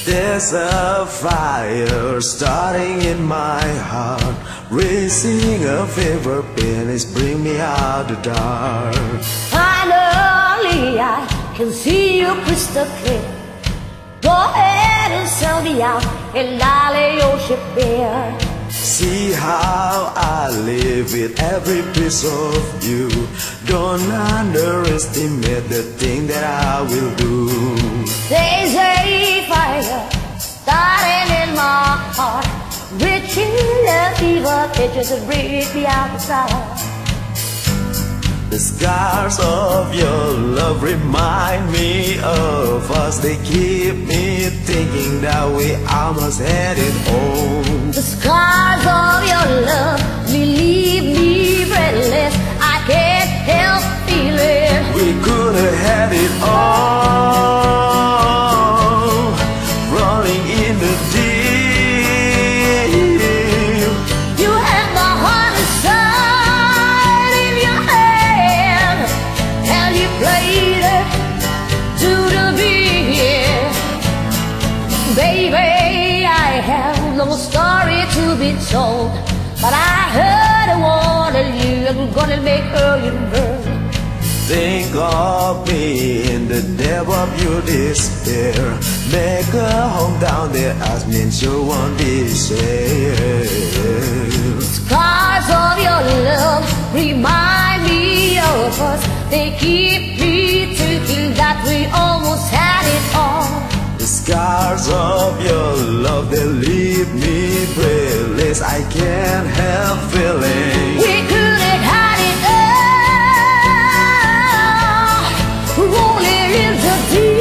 There's a fire starting in my heart, raising a fever pain is bring me out the dark. Finally I can see you crystal clear. Go ahead and sell me out and I'll lay your ship bare. See how I live with every piece of you. Don't underestimate the thing that I will do. There's a fire starting in my heart, reaching the fever pitches to bring me out the dark. The scars of your love remind me of us. They keep me thinking that we almost had it home. The scars of your love leave me breathless. I can't help feeling we could have had it all, running in the deep. You had my heart inside in your hand, and you played it to the beat. Baby, I have no story to be told, but I heard a word of you and gonna make her you burn. Think of me in the depth of your despair. Make a home down there, as means you won't be safe. Scars of your love remind me of us. They keep me thinking that we almost had it all. The scars of your love, they leave me breathless. I can't help feeling we could have had it all, rolling in the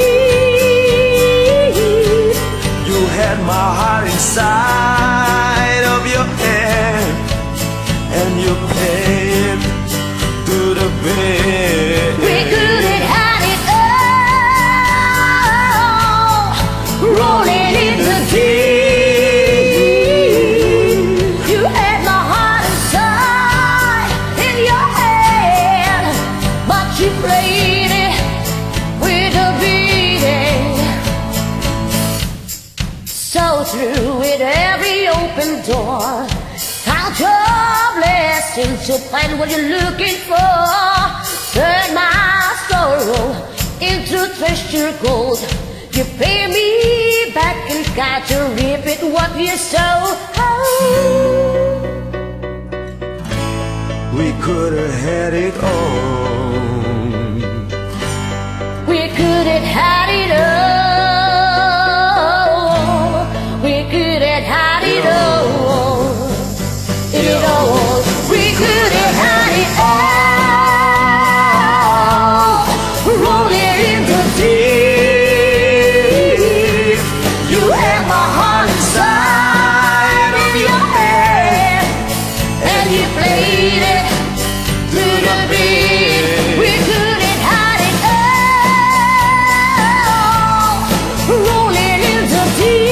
deep. you had my heart inside of your hand, and you paid to the bed. We could have had it all, rolling in the deep. You had my heart inside in your hand, but you played it with a beating. So through with every open door, count your blessings to find what you're looking for. Turn my sorrow into treasure gold. You pay me back and got to repeat what you sow. We could have had it all. We could have had it all. We could have had it all. It all. We could have had it all, rolling in the deep. You had my heart inside of your hand, and you played it to the beat. We could have had it all, rolling in the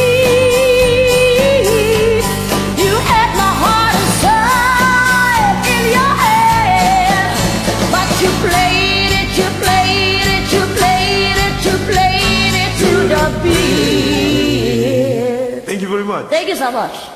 deep. You had my heart inside in your hand, but you played it, you played it, you played it, you played it to the beat. Thank you very much. Thank you so much.